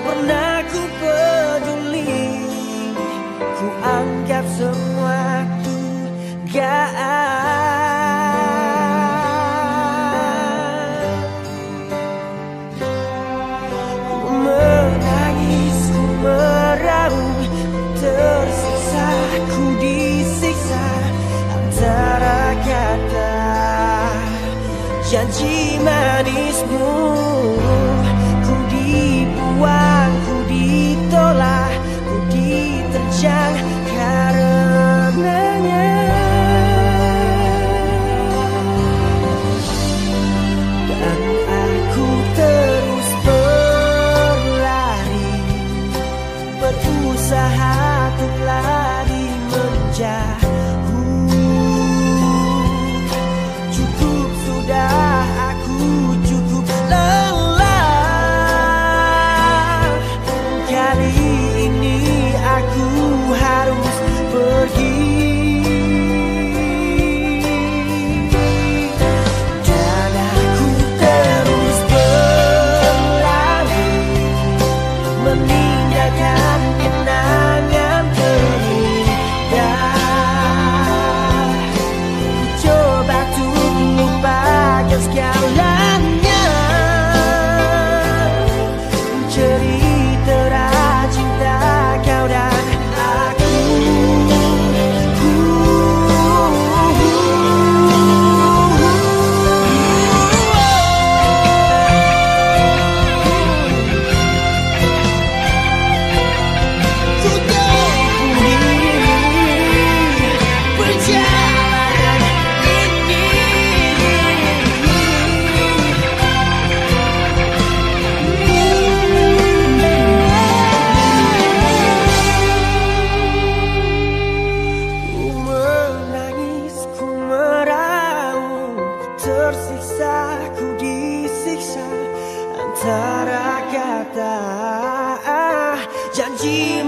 pernah ku peduli, ku anggap semua dugaan. Ku menangis, ku meraung, tersiksa, ku disiksa antara kata janji manismu. Ku dibuang, ku ditolak, ku diterjang karenanya. Dan aku terus berlari, berusaha untuk lari menjauh. Cukup sudah, aku cukup lelah. Kali ini aku harus pergi. Dan aku terus berlari, meninggalkan kenangan terindah. Ku coba untuk lupakan segalanya, cerita cinta kau dan aku. Perjalanan ini ku menangis, ku meraung, tersiksa, ku disiksa antara kata janji